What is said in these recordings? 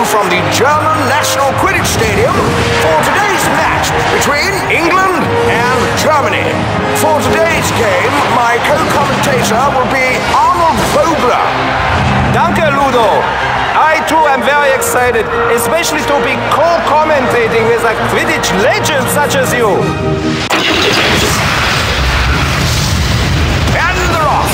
from the German National Quidditch Stadium for today's match between England and Germany. For today's game, my co-commentator will be Arnold Vogler. Danke, Ludo. I too am very excited, especially to be co-commentating with a Quidditch legend such as you. And they're off.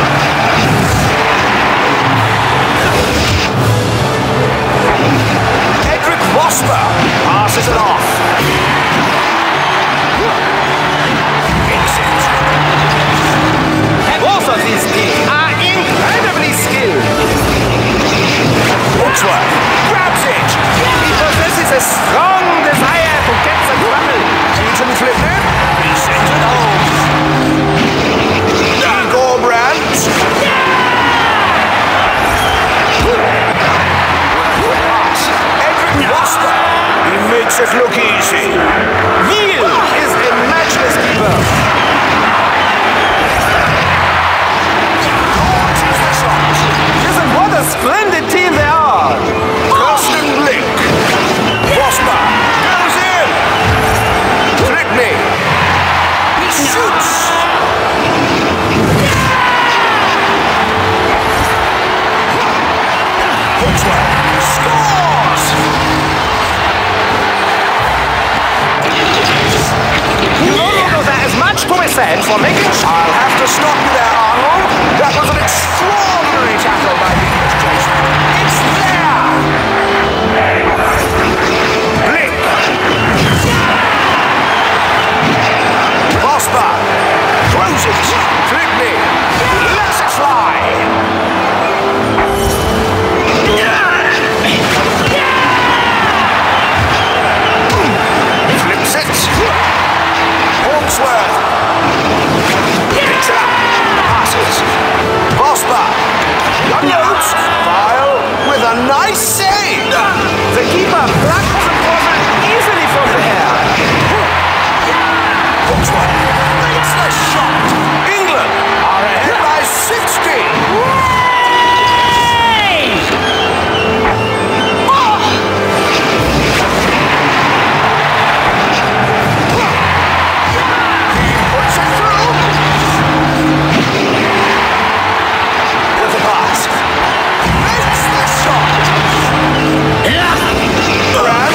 Edric Rosper passes it off. Both of these teams are incredibly skilled. Hawksworth grabs it. He possesses a strong desire to get the crumble. Newton flipped it. He sends it home. Igor Brandt. Pass. Edric Rosper. He makes it look easy. Veal is a matchless keeper. Launches the shot. Listen, what a splendid team they are. Kirsten Blink. Rosper goes in. Flickney. He shoots. Hawksworth scores. You know, there is much to be said for making sure. I'll have to stop you there, Arnold. That was an extraordinary tackle by the English chasement. It's there! Blink! Rosper throws it. Flickney lets it fly. Flips it. Hawksworth picks it up. Passes. Rosper unloads. File with a nice save. The keeper plucks the corner easily from the air. Hawksworth makes the shot. England are ahead by 60. He puts it through. With the pass. Makes the shot. Brandt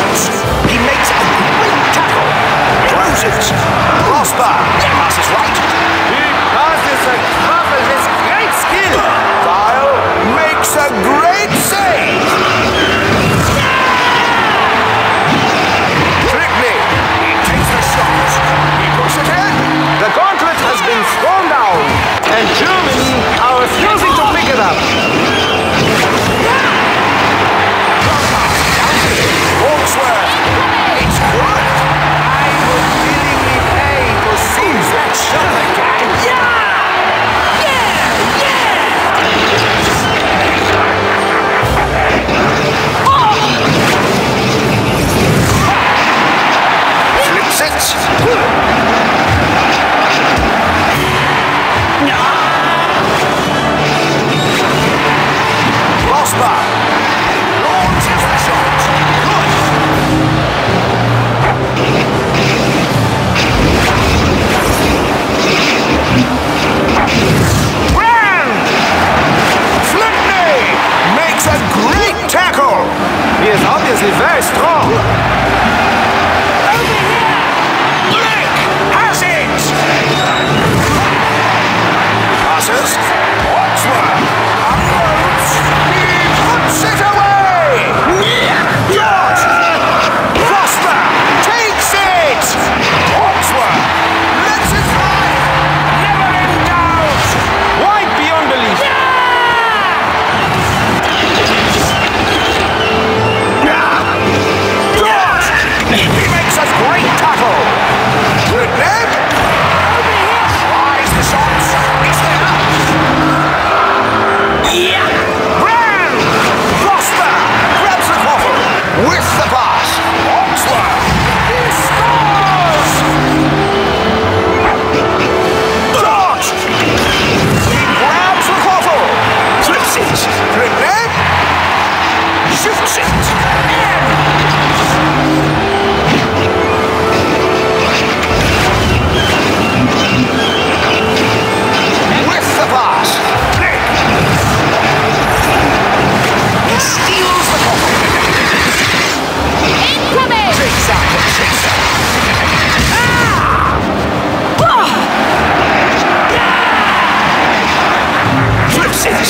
Flips it.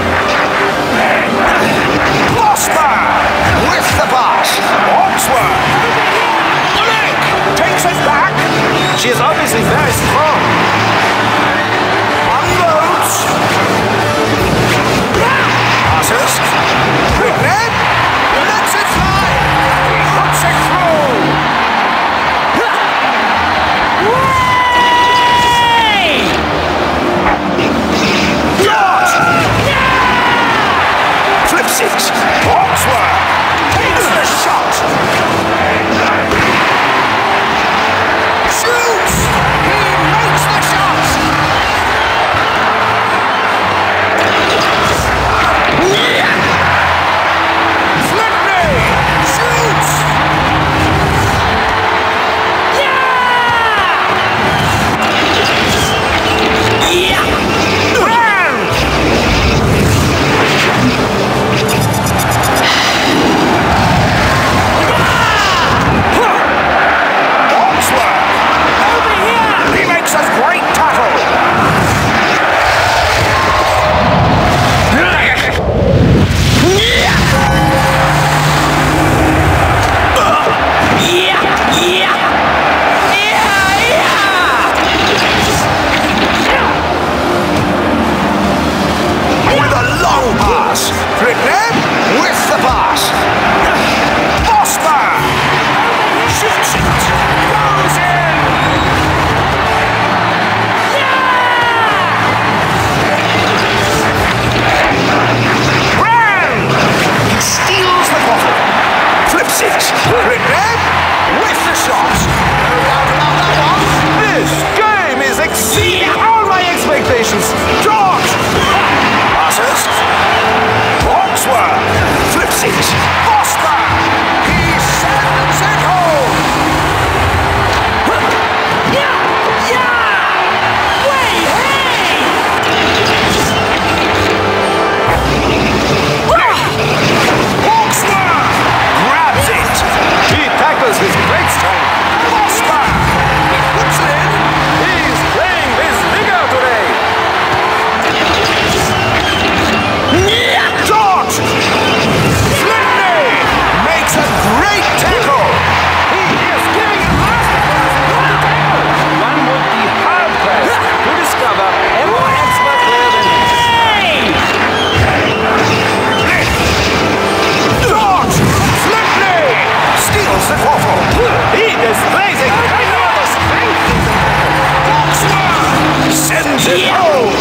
Prosper with the pass. Oxworth. Blake takes it back. She is obviously very strong. Unloads. Passes. Quicknet. Lets it fly. He hooks it through. Dart. Flips it. Oxworth takes the shot. Shoots. He makes the shot. Flipney shoots. Brand. Oxworth. Over here. He makes a great tackle. With a long pass. Quicknet with the pass. Prosper shoots it. Goes in. Brand. He steals the bottle. Flips it. Quicknet with the shot. No doubt about that one. This game is exceeding all my expectations. George. Passes. Oxworth flips it. Prosper. He sends it home. Oxworth grabs it. He tackles with great strength. Prosper. He puts it in. He's playing with vigor today. George. Flipney makes a great tackle. He is giving a masterclass. One would be hard-pressed to discover a more expert player than George. Flipney steals the quaffle. he displays a great amount of strength. Oxworth sends it home.